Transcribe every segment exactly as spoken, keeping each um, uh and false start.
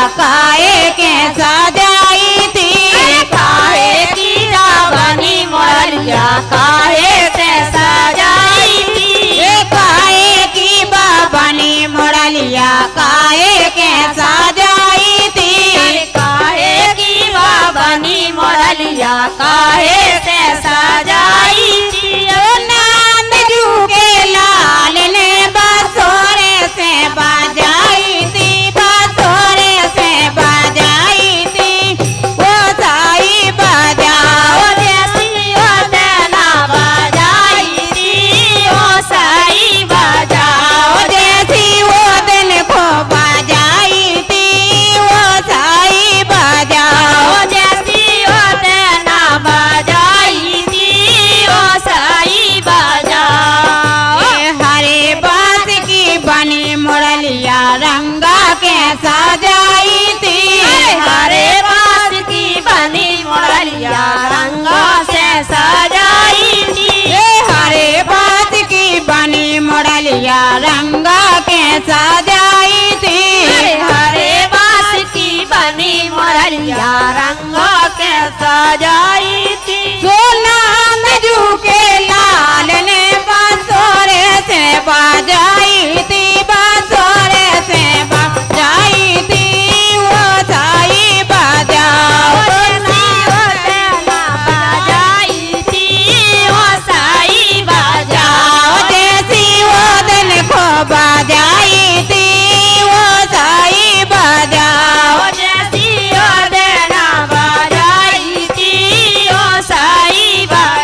काहे के सजाई थी, काहे की रावणी मोरलिया काहे से सजाई थी, काहे की बाबनी मोरलिया काहे के सजाई थी, काहे की रावणी मोरलिया काहे से सजाई थी। नंद जू के लाल ने बांसुरी से बजाई थी, बांसुरी से बजाई थी, वो साई बजाओ जैसी वो देना बजाई थी, वो साई बजाओ जैसी वो दिन को बजाई थी, वो साई बजाओ जैसी वो देना बजाई थी, वो साई बजाओ। हरे बात की बनी मुरलिया रंगा के सजाई थी, हरे बास की बनी मुरलिया रंगों से सजाई थी, हरे बात की बनी मुरलिया रंगा के सजाई थी, हरे बास की बनी मुरलिया रंगों के सजाई थी। सोनाम जू के लाल ने बांसुरी से बजाई थी, बांसुरी से बजाई थी, वो साई बजाओ बजाई थी, वो साई बजाओ जैसी वो दिन को बजाई थी, वो साई बजाओ जैसी वो देना बजाई थी, वो साई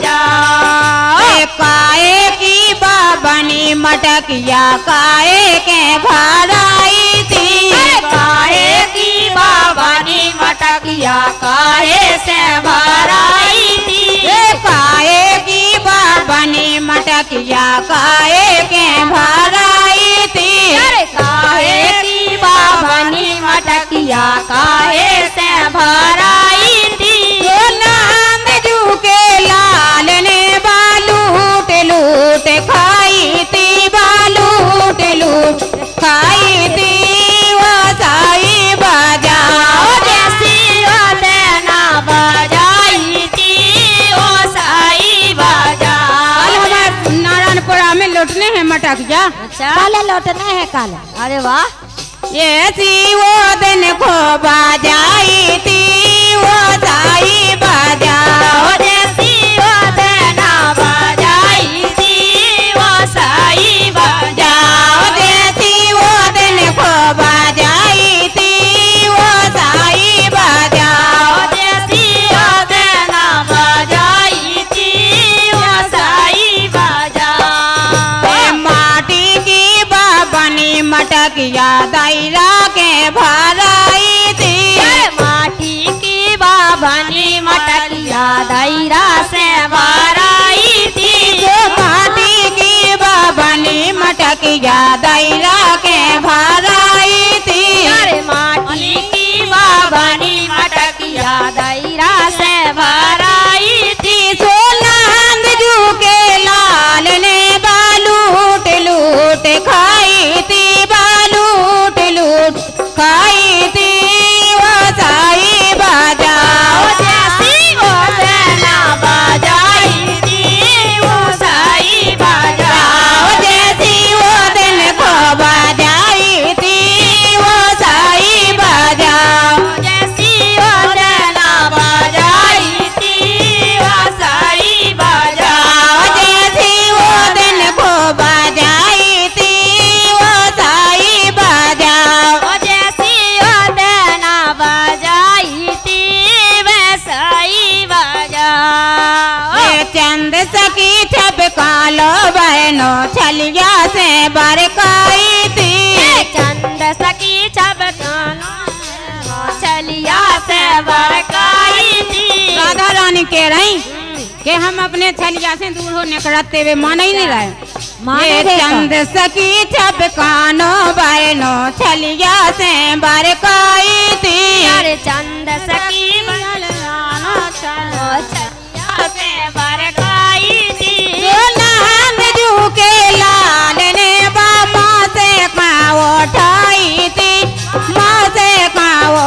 बजाओ। काहे की बाबनी मटकिया काहे के भराई थी, काहे की बाबानी मटकिया काहे से भराई थी, काहे की बाबनी मटकिया काहे के भराई थी, काहे की बाबानी मटकिया काहे से भराई थी। नंद जू के लाल ने बालूट लूट खाई थी, बालूट लूट खाई थी, वो साई बजाओ जैसी वो देना बजाई थी, वो साई बजाओ। कल हमारे नारायणपुरा में लौटने हैं मटकिया, अच्छा कल लौटने हैं कल। अरे वाह, ये सी वो दिन को बजाई थी, वो साई बजाओ जैसी वो देना बजाई थी, वो साई बजाओ जैसी वो दिन को बजाई थी, वो साई बजाओ जैसी वो देना बजाई थी, वो साई बजाओ। माटी की बाबनी मटकिया दायरा के भराई थी, माटी की बाबनी मटकिया दायरा से भराई थी, माटी की बाबनी मटकिया दायरा के भराई थी, अरे माटी की बाबनी मटकिया दायरा से भराई थी। सोनंद जू के लाल ने बालूट लूट खाई थी, बालूट लूट खाई थी, वो साई बजाओ जैसी वो देना बजाई थी, वो साई बजाओ जैसी वो दिन को बजाई थी, वो साई बजाओ जैसी वो देना बजाई थी, वो साई बजाओ जैसी वो दिन को बजाई थी, वो साई बजाओ जैसी वो देना बजाई थी, वैसाई बजाओ। चंद सकी छप कालो बहनो छलिया से बरकाई थी, चंद सकी छब छलिया से बरकाई थी। राधा रानी कह रही कि हम अपने छलिया से दूर होने करते हुए मान ही नहीं रहे। ये चंद सकी छप कानो बहनो छलिया से बरकाई थी, अरे चंद सकी छलिया से बरकाई थी। नंद जू के लाल ने बाबा से माँ उठाई थी, माँ से माँ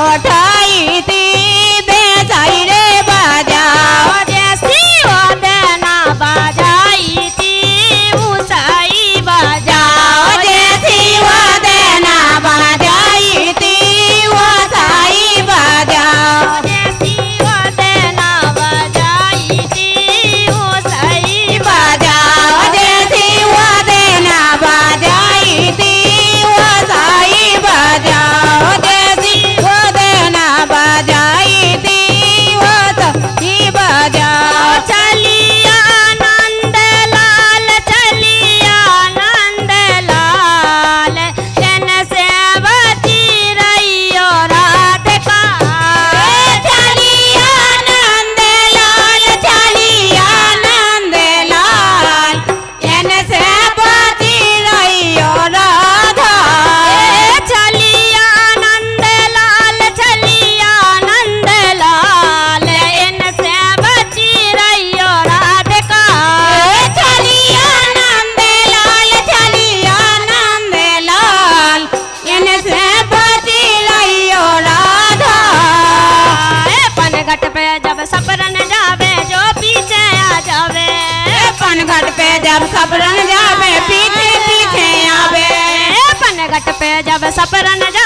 सब सपरन